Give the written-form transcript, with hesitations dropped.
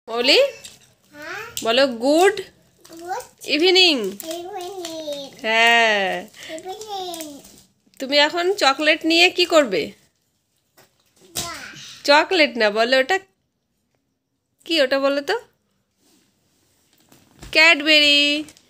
মৌলি বলো good evening. হ্যাঁ, তুমি এখন চকলেট নিয়ে কি করবে? চকলেট না, বলো ওটা কি, ওটা বলো তো। ক্যাডবেরি।